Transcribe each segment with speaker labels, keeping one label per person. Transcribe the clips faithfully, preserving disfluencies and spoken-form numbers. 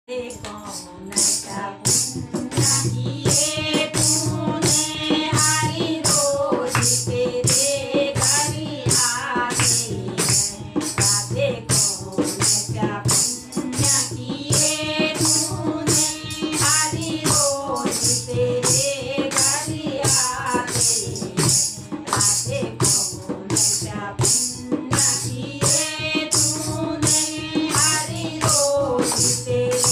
Speaker 1: कौन सा पुण्य किए तूने हरि रोज तेरे घर आते राधे कौन सा पुण्य किए तूने हरि रोज तेरे घर आते राधे कौन सा पुण्य किए तूने हरि रोज तेरे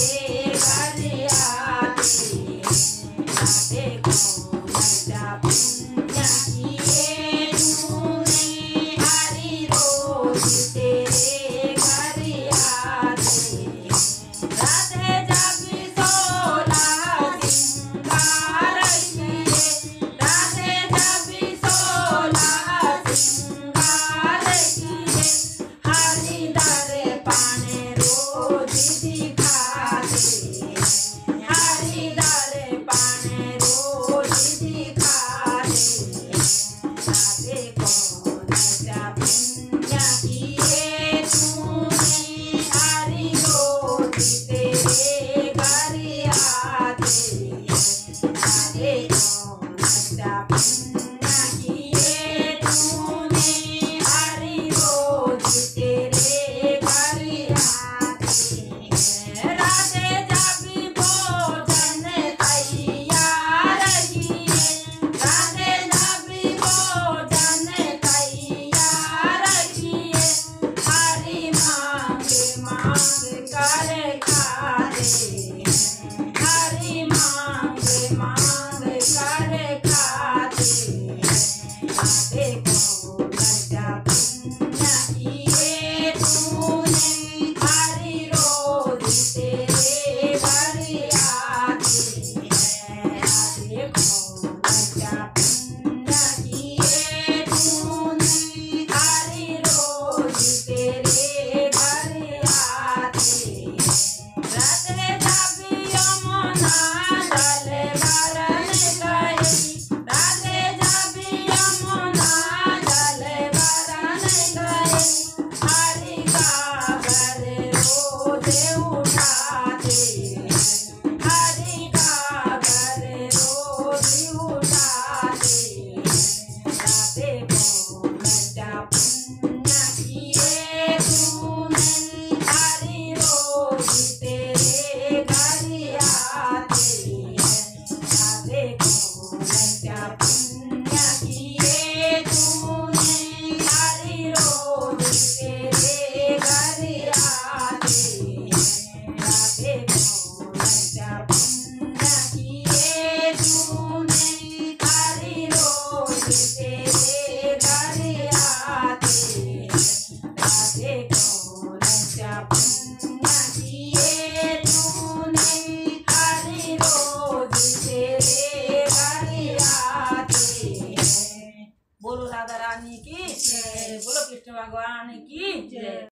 Speaker 1: बोलो राधा रानी की जय, बोलो कृष्ण भगवान की जय।